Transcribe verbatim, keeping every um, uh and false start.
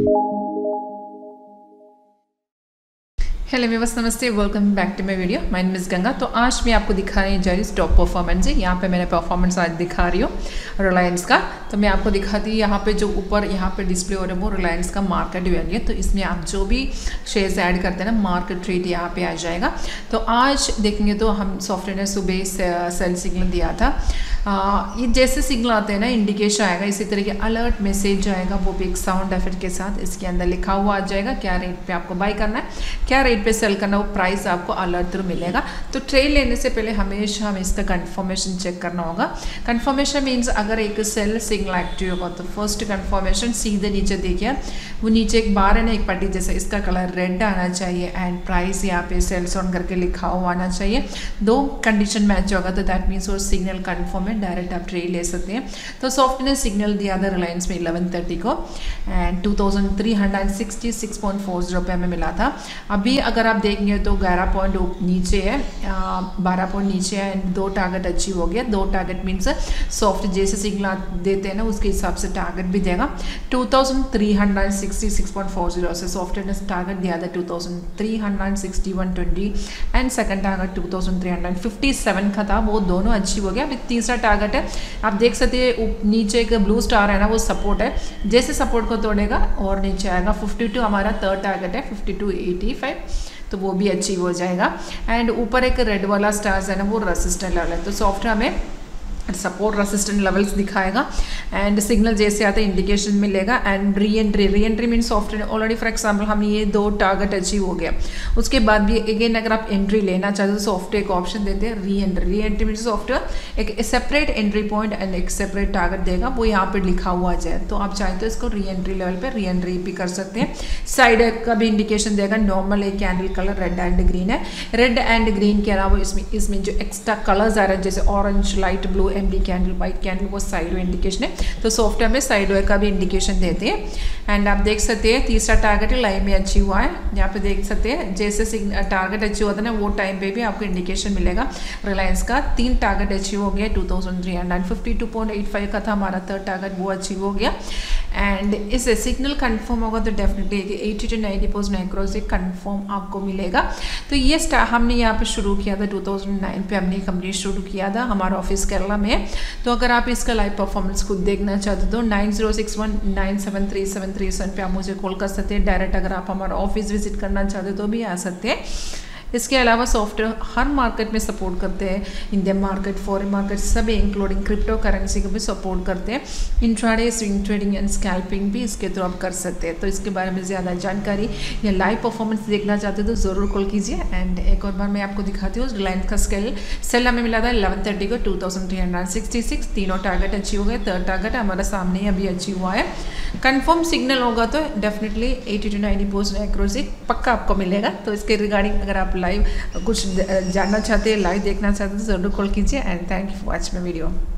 Hello viewers, नमस्ते, welcome back to my video. My name is Ganga. तो आज मैं आपको दिखा रही जा रही हूँ टॉप परफॉर्मेंस है। यहाँ पे मैंने परफॉर्मेंस आज दिखा रही हूँ रिलायंस का। तो मैं आपको दिखाती हूँ यहाँ पे जो ऊपर यहाँ पे डिस्प्ले हो रहा है वो रिलायंस का मार्केट वैल्यू है। तो इसमें आप जो भी शेयर्स ऐड करते हैं ना, मार्केट रेट यहाँ पे आ जाएगा। तो आज देखेंगे तो हम सॉफ्टवेयर ने सुबह सेल सिग्नल दिया था। आ, ये जैसे सिग्नल आते हैं ना, इंडिकेशन आएगा, इसी तरह के अलर्ट मैसेज आएगा, वो भी एक साउंड इफेक्ट के साथ। इसके अंदर लिखा हुआ आ जाएगा क्या रेट पे आपको बाई करना है, क्या रेट पे सेल करना, वो प्राइस आपको अलर्ट थ्रू मिलेगा। तो ट्रेड लेने से पहले हमेशा हमें इसका कंफर्मेशन चेक करना होगा। कंफर्मेशन मीन्स अगर एक सेल सिग्नल एक्टिव होगा तो फर्स्ट कंफर्मेशन सीधे नीचे देखिए, वो नीचे एक बार है ना, एक पट्टी जैसा, इसका कलर रेड आना चाहिए एंड प्राइस यहाँ पे सेल्स ऑन करके लिखा हुआ आना चाहिए। दो कंडीशन मैच होगा तो दैट मीन्स वो सिग्नल कंफर्म है, डायरेक्ट आप ट्रेड ले सकते हैं। तो सॉफ्ट ने सिग्नल दिया था रिलायंस में इलेवन थर्टी को and two thousand three hundred sixty six point four zero पे हमें मिला था। अभी अगर आप देखेंगे तो ग्यारह पॉइंट नीचे है, बारह पॉइंट नीचे है एंड दो टारगेट अचीव हो गया। दो टारगेट मीन्स सॉफ्ट जैसे सिग्नल देते हैं ना उसके हिसाब से टारगेट भी देगा। Two thousand three hundred sixty six point four zero से सॉफ्ट ने टारगेट दिया था two thousand three hundred sixty one twenty and second target two thousand three hundred fifty seven का था, वो दोनों अचीव हो गया। अभी तीसरा टारगेट है, आप देख सकते हैं नीचे एक ब्लू स्टार है ना, वो सपोर्ट है, जैसे सपोर्ट को तोड़ेगा और नीचे आएगा। फिफ्टी टू हमारा थर्ड टारगेट है, फिफ्टी टू एटी फाइव, तो वो भी अचीव हो जाएगा। एंड ऊपर एक रेड वाला स्टार्स है ना, वो रेसिस्टेंट लेवल है। तो सॉफ्टवेयर हमें सपोर्ट रेसिस्टेंट लेवल्स दिखाएगा एंड सिग्नल जैसे आता है इंडिकेशन मिलेगा। And re entry re entry mean software already for example हम ये दो टारगेट अचीव हो गया, उसके बाद भी अगेन अगर आप एंट्री लेना चाहते हो तो सॉफ्टवेयर एक ऑप्शन देते हैं re entry. Re entry mean software एक सेपरेट एंट्री पॉइंट एंड एक सेपरेट टारगेट देगा, वो यहाँ पे लिखा हुआ जाए। तो आप चाहें तो इसको री एंट्री लेवल पे री एंट्री भी कर सकते हैं। साइड का भी इंडिकेशन देगा। नॉर्मल एक candle colour red and green है। रेड एंड ग्रीन के अलावा इसमें इसमें जो एक्स्ट्रा कलर्स आ रहे हैं जैसे orange, light blue, MD candle, white candle, वो साइड वे इंडिकेशन है। तो सॉफ्टवेयर में साइड वे का भी इंडिकेशन देते हैं। एंड आप देख सकते हैं तीसरा टारगेट लाइन में अचीव हुआ है। यहाँ पे देख सकते हैं जैसे टारगेट अचीव होता है ना, वो टाइम पे भी आपको इंडिकेशन मिलेगा। रिलायंस का तीन टारगेट अचीव हो गया, two thousand three hundred fifty two point eight five का था हमारा थर्ड टारगेट, वो अचीव हो गया। एंड इसे सिग्नल कंफर्म होगा तो definitely eighty two ninety percent accuracy confirm आपको मिलेगा। तो ये स्टार हमने यहाँ पे शुरू किया था टू थाउजेंड नाइन पे, हमने कंपनी शुरू किया था, हमारा ऑफिस केरला में। तो अगर आप इसका लाइव परफॉर्मेंस खुद देखना चाहते हो तो nine zero six one nine seven three seven three seven पे आप मुझे कॉल कर सकते हैं। डायरेक्ट अगर आप हमारा ऑफिस विजिट करना चाहते हो तो भी आ सकते हैं। इसके अलावा सॉफ्टवेयर हर मार्केट में सपोर्ट करते हैं, इंडियन मार्केट, फॉरेन मार्केट सभी, इंक्लूडिंग क्रिप्टो करेंसी को भी सपोर्ट करते हैं। Intraday, swing trading and scalping भी इसके थ्रू आप कर सकते हैं। तो इसके बारे में ज़्यादा जानकारी या लाइव परफॉर्मेंस देखना चाहते हो तो ज़रूर कॉल कीजिए। एंड एक और बार मैं आपको दिखाती हूँ रिलायंस का स्केल सेल हमें मिला था इलेवन थर्टी को two thousand three hundred sixty six तीनों टारगेट अचीव हो गए। थर्ड टारगेट हमारा सामने ही अभी अचीव हुआ है। कंफर्म सिग्नल होगा तो definitely eighty two ninety percent accuracy पक्का आपको मिलेगा। तो इसके रिगार्डिंग अगर आप लाइव कुछ जानना चाहते हैं, लाइव देखना चाहते हैं तो जरूर कॉल कीजिए। And thank you for watching my video.